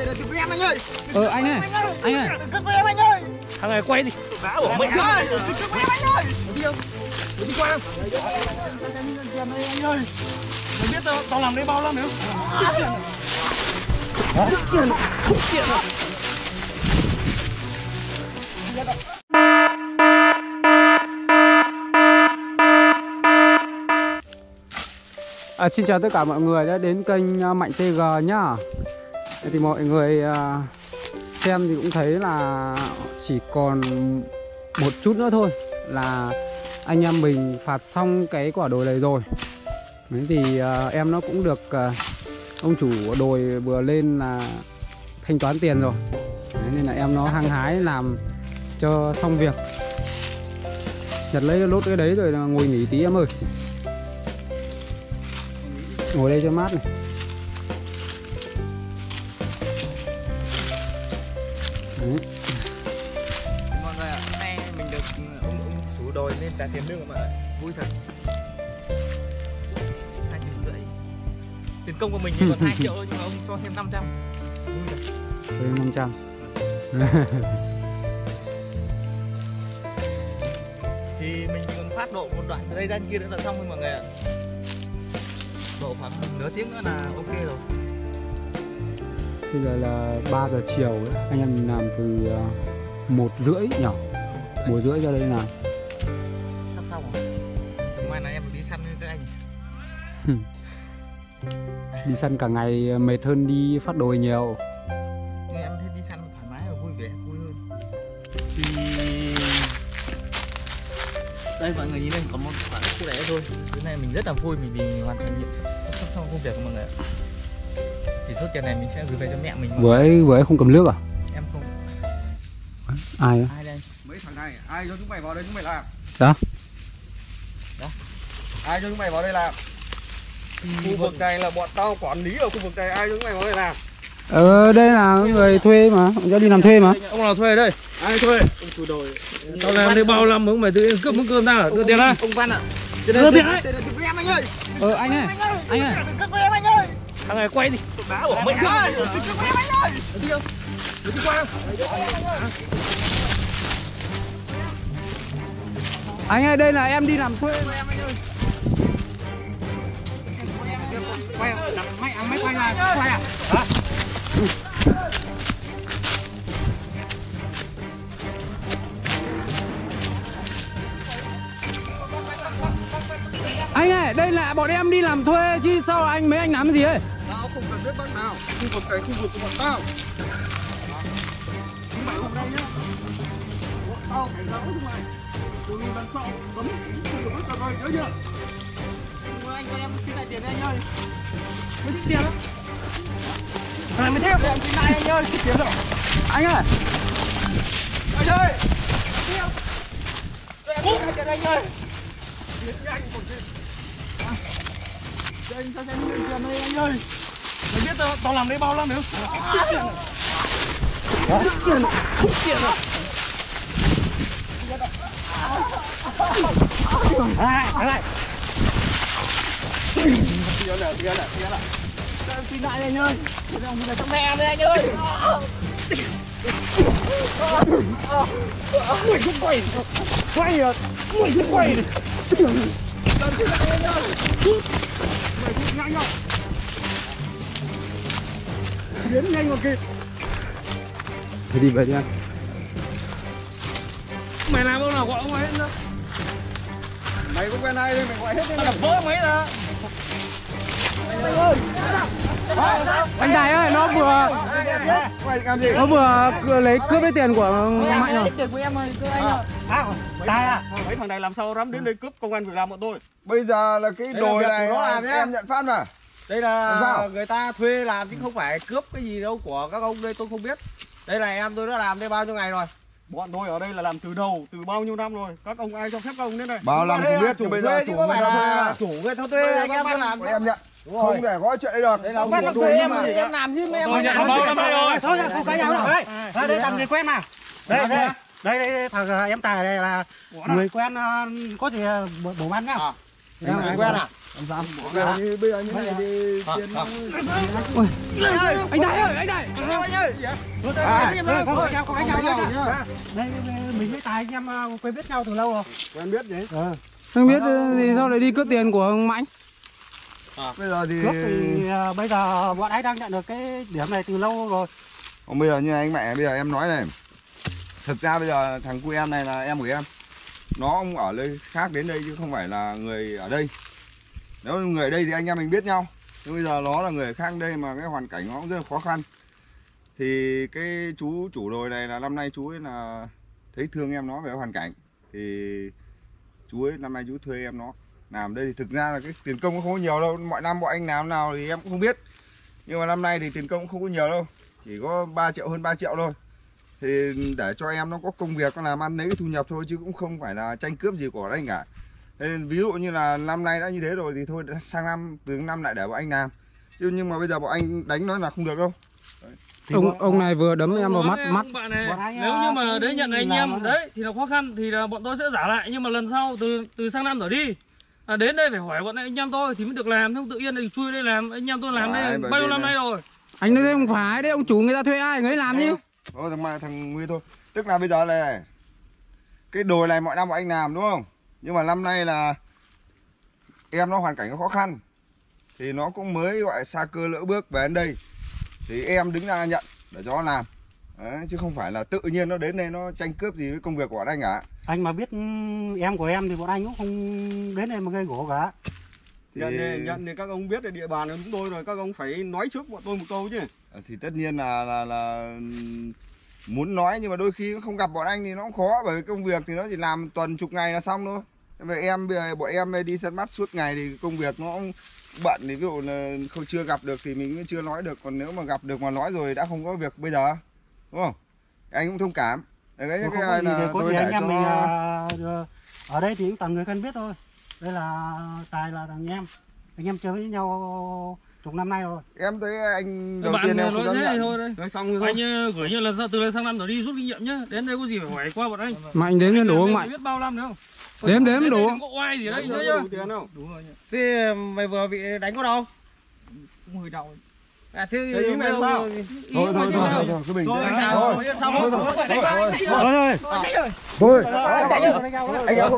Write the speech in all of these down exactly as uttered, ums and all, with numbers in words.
em anh ơi. Ờ anh ơi, anh ơi. Đừng với em anh ơi. Thằng này quay đi. Đá bỏ mẹ ơi. Đừng với em anh ơi. Đi không? Đi qua không? Anh ơi. Mày biết tao, tao làm đây bao năm nữa. À, xin chào tất cả mọi người đã đến kênh Mạnh tê giê nhá. Thì mọi người uh, xem thì cũng thấy là chỉ còn một chút nữa thôi là anh em mình phạt xong cái quả đồi này rồi. Đấy thì uh, em nó cũng được uh, ông chủ đồi vừa lên là thanh toán tiền rồi. Đấy, nên là em nó hăng hái làm cho xong việc. Nhặt lấy lốt cái đấy rồi là ngồi nghỉ tí em ơi. Ngồi đây cho mát này. Đấy. Mọi người ạ, hôm nay mình được ông, ông chủ đồi nên trả tiền lương của mọi người. Vui thật. Hai triệu rưỡi. Tiền công của mình thì còn hai triệu thôi nhưng mà ông cho thêm năm trăm. Vui thật. Thêm năm trăm. Thì mình chỉ còn phát độ một đoạn từ đây ra kia nữa là xong thôi mọi người ạ. Độ khoảng nửa tiếng nữa là ok rồi. Bây giờ là ba giờ chiều đấy. Anh em mình làm từ một rưỡi nhỉ? Một rưỡi ra đây làm. Sắp xong rồi. Mai này em đi săn với các anh. Đi săn cả ngày mệt hơn đi phát đồi nhiều. Nhưng em thấy đi săn thoải mái và vui vẻ, vui hơn. Thì đây mọi người nhìn đây, còn một khoảng khu lẻ thôi. Thứ này mình rất là vui, mình đi hoàn thành nhiệm vụ sắp xong công việc của mọi người ạ. Thì số tiền này mình sẽ gửi về cho mẹ mình. Vừa ấy, vừa ấy không cầm nước à? Em không. Ai á? Ai đây? Mấy thằng này, ai cho chúng mày vào đây chúng mày làm? Đó. Đó. Ai cho chúng mày vào đây làm? Khu vực này là bọn tao quản lý ở khu vực này, ai cho chúng mày vào đây làm? Ờ, đây là người thuê mà, cho đi làm thuê mà. Ông nào thuê đây? Ai thuê? Ông chủ đồi. Tao làm đây bao năm không mày tự nhiên cướp món cơm tao, đưa tiền ra. Ông Văn ạ. Đưa tiền đấy. Đừng với em anh ơi. Ờ anh ơi, anh ơi. Đừng với em anh ơi. Thằng này quay đi. Đá bỏ mẹ ơi. Đừng với em anh ơi. Đi không? Đi qua không? Anh ơi, đây là em đi làm thuê. Em anh ơi. Quay máy máy quay là quay à? Hả? Anh ơi, đây là bọn em đi làm thuê chứ sao anh mấy anh làm cái gì ấy? Tao không cần biết bác nào, khu vực này khu vực của bọn tao. Chúng mày hôm nay nhá. Bọn tao phải giáo chúng mày. Từ lần sau cấm không được bước ra rồi, nhớ chưa? Anh cho em xin lại tiền đây anh ơi. Mới tiền á? Thằng này mới theo. Em xin lại anh ơi, tiền rồi. Anh ơi. Anh ơi. Cho em xin lại tiền anh ơi. Nhanh một chút. Cho anh cho em xin tiền đây anh ơi. Mày biết tao, tao làm đây bao năm nữa. Tiền. Tiền rồi. À, lại lại. Tiền này, tiền này, tiền này. Cho em xin lại anh ơi. Cho em xin lại cho mẹ em đây anh ơi. Mày không quay. Quay à? Mày không quay đi. Cho em xin lại anh ơi. Mày đi nhanh không? Biến nhanh mà kịp. Thôi đi về đi anh. Mày làm ông nào gọi ông ấy hết nữa. Mày có quen ai đây mày gọi hết đi. Tao đập vỡ mấy ra. Anh ơi. Anh Đài ơi, nó vừa Mày làm gì? nó vừa lấy cướp cái tiền của Mạnh rồi. Tiền của em ơi, thưa anh ạ. À, Đài à? Mấy thằng này làm sao dám đến đây cướp công an việc làm bọn tôi? Bây giờ là cái đồi này nó làm nhá. em nhận phát mà. Đây là Làm sao? người ta thuê làm chứ không phải cướp cái gì đâu của các ông đây tôi không biết. Đây là em tôi đã làm đây bao nhiêu ngày rồi. Bọn tôi ở đây là làm từ đầu, từ bao nhiêu năm rồi. Các ông ai cho phép các ông đến đây? Bao năm không biết, chủ bây giờ chủ có người phải ta thuê là à? chủ người ta thuê anh em tôi làm. Em nhận. Đúng rồi. Không thể có chuyện đấy được. Đây là ông Ông bắt chủ thuê đồi em mà. thì em làm chứ em Tôi nhận bao năm nay rồi. Thôi ra không cái nhau đâu. Đây, đây, đây làm người quen mà. Đây, đây, đây, đây thằng em Tài đây là người quen có gì bổ ăn nhá. Ra ngoài quen à? Làm sao? Bây giờ như bây giờ như này thì tiền nó... Ôi, anh Đại ơi, anh Đại. Không đánh nhau, không đánh nhau nhá. Đây mình với Tài anh em quen biết nhau từ lâu rồi. Quen biết đấy. Không biết thì sao lại đi cướp tiền của ông Mạnh? Bây giờ thì... Cướp thì uh, bây giờ bọn anh đang nhận được cái điểm này từ lâu rồi. Còn bây giờ như anh mẹ bây giờ em nói này. Thực ra bây giờ thằng cu em này là em của em. Nó không ở nơi khác đến đây chứ không phải là người ở đây. Nếu người ở đây thì anh em mình biết nhau. Nhưng bây giờ nó là người khác đây mà cái hoàn cảnh nó cũng rất là khó khăn. Thì cái chú chủ đồi này là năm nay chú ấy là thấy thương em nó về hoàn cảnh. Thì chú ấy năm nay chú thuê em nó làm đây. Thì thực ra là cái tiền công cũng không có nhiều đâu. Mọi năm bọn anh làm nào thì em cũng không biết. Nhưng mà năm nay thì tiền công cũng không có nhiều đâu. Chỉ có ba triệu, hơn ba triệu thôi. Thì để cho em nó có công việc, nó làm ăn lấy cái thu nhập thôi. Chứ cũng không phải là tranh cướp gì của anh cả. Nên ví dụ như là năm nay đã như thế rồi thì thôi sang năm, từ năm lại để bọn anh làm. Chứ nhưng mà bây giờ bọn anh đánh nó là không được đâu. Ông ông này vừa đấm em vào mắt mắt. Bạn này, nếu như mà đấy nhận anh em đấy thì là khó khăn thì là bọn tôi sẽ giả lại, nhưng mà lần sau từ từ sang năm trở đi à, đến đây phải hỏi bọn anh em tôi thì mới được làm, không tự nhiên thì chui đây làm. Anh em tôi làm đây bao nhiêu năm nay rồi. Anh nói không phải đấy, ông chủ người ta thuê ai người ấy làm chứ. Thôi thằng mà thằng Nguyên thôi. Tức là bây giờ này cái đồi này mọi năm bọn anh làm đúng không? Nhưng mà năm nay là em nó hoàn cảnh nó khó khăn thì nó cũng mới gọi xa cơ lỡ bước về đến đây. Thì em đứng ra nhận để cho nó làm. Đấy, chứ không phải là tự nhiên nó đến đây nó tranh cướp gì với công việc của bọn anh cả. Anh mà biết em của em thì bọn anh cũng không đến đây mà gây gỗ cả. Thì... Nhận, thì, nhận thì các ông biết là địa bàn của chúng tôi rồi, các ông phải nói trước bọn tôi một câu chứ. Thì tất nhiên là là là muốn nói nhưng mà đôi khi không gặp bọn anh thì nó cũng khó, bởi vì công việc thì nó chỉ làm tuần chục ngày là xong thôi. Vậy em bây giờ bọn em đi săn bắt suốt ngày thì công việc nó cũng bận, thì ví dụ là không chưa gặp được thì mình cũng chưa nói được, còn nếu mà gặp được mà nói rồi đã không có việc bây giờ, đúng không? Anh cũng thông cảm. Đấy, cái Không cái có gì là thì có tôi gì để anh em cho mình nó... uh, ở đây thì cũng toàn người thân biết thôi. Đây là Tài là thằng em, anh em chơi với nhau chục năm nay rồi. Em thấy anh đầu Bạn tiên em nói không dám thế thì nhận. thôi đây. Rồi xong rồi Anh uh, gửi như là từ đây sang năm trở đi rút kinh nghiệm nhá. Đến đây có gì phải hỏi qua bọn anh. Mạnh đếm lên đủ không Mạnh? Biết bao năm nữa không? Đếm đếm đủ. Đừng có oai gì đấy nhá. đủ tiền không? Đúng rồi nhỉ. Thế mày vừa bị đánh có đâu? Cũng hơi đau. À thế Thế ý mày sao? Thôi thôi thôi thôi thôi cứ bình tĩnh. Thôi Thôi thôi thôi thôi. thôi. Anh em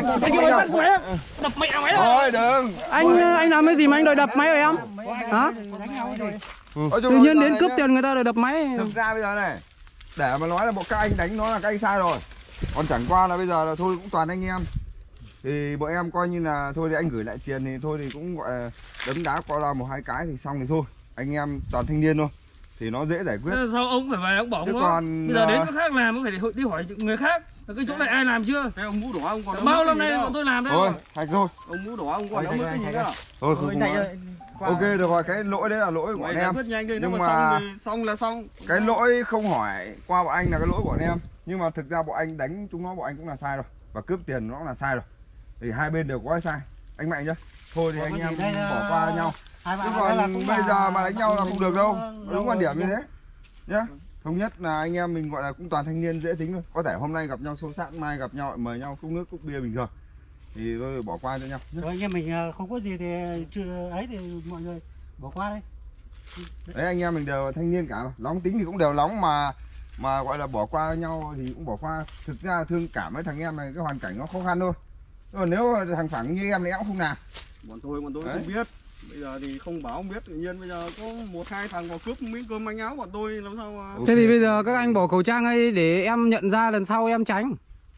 Đập mẹ mày rồi. Thôi đừng. Anh anh làm cái gì mà anh đòi đập máy của em? Hả? Nói chung Tự là nhiên bây đến giờ cướp nhá, tiền người ta đòi đập máy. thực ra bây giờ này, để mà nói là một các anh đánh nó là các anh sai rồi. Còn chẳng qua là bây giờ là thôi cũng toàn anh em. Thì bọn em coi như là thôi thì anh gửi lại tiền thì thôi thì cũng gọi là đấm đá qua loa một hai cái thì xong thì thôi. Anh em toàn thanh niên thôi. Thì nó dễ giải quyết. Thế sao ông phải về ông bảo Chứ ông còn, bây giờ đến ờ, chỗ khác làm cũng phải đi, đi hỏi người khác. Cái chỗ này ai làm chưa? Thế ông mũ đỏ ông còn Bao năm nay bọn tôi làm đấy. Thôi, hay thôi. Ông mũ đỏ ông còn đóng mất cái gì nữa. Thôi không, không nói. Ok được rồi, cái lỗi đấy là lỗi của Mày bọn giải em. quyết nhanh đi, nếu Nhưng mà mà- xong thì xong là xong. Cái lỗi không hỏi qua bọn anh là cái lỗi của bọn em. Nhưng mà thực ra bọn anh đánh chúng nó bọn anh cũng là sai rồi. Và cướp tiền nó cũng là sai rồi. Thì hai bên đều có cái sai. Anh Mạnh chưa? Thôi thì Có anh gì em đây, bỏ qua nhau. Hai Chứ bạn đây là còn cũng bây là- giờ mà đánh nhau là không được đâu. Đúng Đúng quan điểm như rồi. thế. Nhá. Thống nhất là anh em mình gọi là cũng toàn thanh niên dễ tính thôi. Có thể hôm nay gặp nhau xô xát, mai gặp nhau lại mời nhau cốc nước cốc bia bình thường. Thì thôi bỏ qua cho nhau. nhá. Rồi anh em mình ờ, không có gì thì chưa ấy thì mọi người bỏ qua đây. Đấy anh em mình đều thanh niên cả mà. Nóng tính thì cũng đều nóng mà mà gọi là bỏ qua nhau thì cũng bỏ qua. Thực ra thương cảm với thằng em này cái hoàn cảnh nó khó khăn thôi. Còn nếu thằng phẳng như em thì em cũng không làm. Bọn tôi bọn tôi Đấy. không biết. Bây giờ thì không bảo không biết, tự nhiên bây giờ có một hai thằng vào cướp miếng cơm manh áo bọn tôi làm sao mà. Thế thì bây giờ các anh bỏ khẩu trang ấy để em nhận ra lần sau em tránh.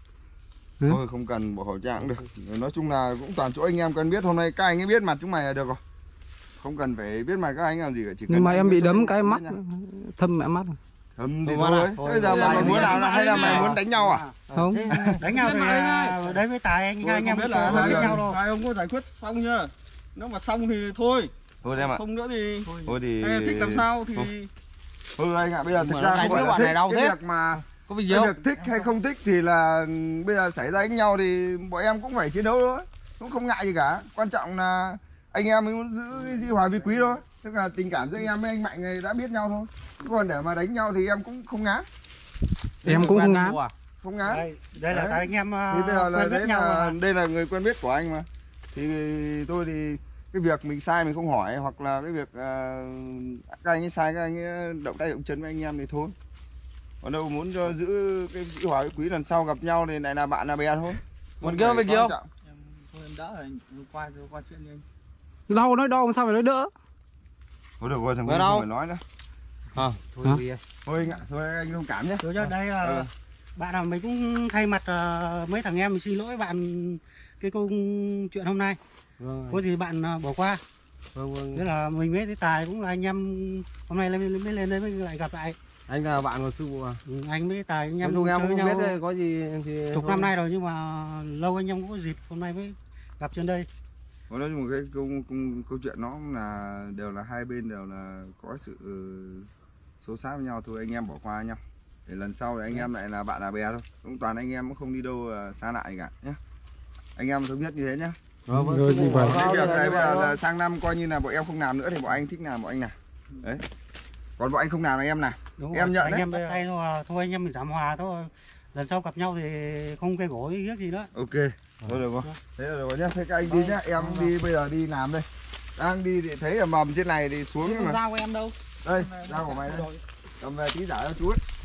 Thôi không cần bỏ khẩu trang cũng được. Nói chung là cũng toàn chỗ anh em quen biết. Hôm nay các anh ấy biết mặt chúng mày là được rồi. Không cần phải biết mặt các anh làm gì cả. Chỉ cần Nhưng mà anh em biết bị cho đấm anh cái biết mắt nha. thâm mẹ mắt. Thâm thì Thôi, thôi. thôi, Bây giờ thôi, mày thôi, muốn thôi, nào là hay là thôi, mày thôi. muốn đánh nhau à? Không. Đánh nhau thì à, đấy với Tài anh Tôi hai anh không em biết không là biết hai nhau ông, đâu. hai ông có giải quyết xong chưa? Nếu mà xong thì thôi. Thôi em ạ. Không nữa thì Thôi thì hay là thích làm sao thì thôi anh ạ, bây giờ thực Mà ra nó không đánh phải với là bọn thích này đâu cái thế. việc mà Có việc gì cái không? việc thích hay không thích thì là bây giờ xảy ra đánh nhau thì bọn em cũng phải chiến đấu thôi, cũng không ngại gì cả. Quan trọng là anh em mới muốn giữ cái di hòa vi quý thôi, tức là tình cảm giữa anh em với anh Mạnh này đã biết nhau thôi. Chứ còn để mà đánh nhau thì em cũng không ngán, Em cũng không ngán. không ngán. Đây, đây là Đấy. Tài anh em Thì bây giờ là quen biết đấy nhau là mà. đây là người quen biết của anh mà. Thì tôi thì cái việc mình sai mình không hỏi, hoặc là cái việc uh, các anh ấy sai các anh ấy động tay động chân với anh em thì thôi. Còn đâu muốn cho giữ cái giữ hòa quý, lần sau gặp nhau thì lại là bạn là bè thôi. Còn kia về kia không? Em thôi em đỡ rồi, qua qua chuyện đi anh. Đau nói đau sao phải nói đỡ. Thôi được rồi, thằng Ở Quân đâu? không phải nói nữa. À, thôi Hả? đi. Thôi anh ạ, thôi anh thông cảm nhé. Rồi cho đây là Ừ. bạn nào mình cũng thay mặt uh, mấy thằng em mình xin lỗi bạn cái câu chuyện hôm nay. Vâng. Có gì bạn uh, bỏ qua. Vâng vâng. Thế là mình với cái Tài cũng là anh em hôm nay lên mới lên đây mới lại gặp lại. Anh là bạn của sư phụ à? Ừ, anh với Tài anh Nói em chung em chơi cũng nhau biết đây, có gì thì chục thôi. năm nay rồi nhưng mà lâu anh em cũng có dịp hôm nay mới gặp trên đây. Có nói chung cái câu, câu, câu chuyện nó cũng là đều là hai bên đều là có sự uh, xô xát với nhau thôi, anh em bỏ qua nhau. Để lần sau thì anh em lại là bạn là bè thôi. Cũng toàn anh em cũng không đi đâu uh, xa lại cả nhé. Anh em thống nhất như thế nhá. Vâng, vâng, rồi như vậy. Cái việc này bây giờ là sang năm coi như là bọn em không làm nữa thì bọn anh thích làm bọn anh làm. Đấy. Còn bọn anh không làm là em làm. Đúng Em rồi, nhận anh đấy. em bắt tay thôi, thôi anh em mình giảm hòa thôi. Lần sau gặp nhau thì không gây gỗ ý gì nữa. Ok. Thôi được rồi. Thế là được rồi nhá. Thế các anh đi nhá. Em đi bây giờ đi làm đây. Đang đi thì thấy ở mầm trên này thì xuống Thế mà. dao của em đâu? Đây, dao của mày đây. Cầm về tí giả cho chú ấy.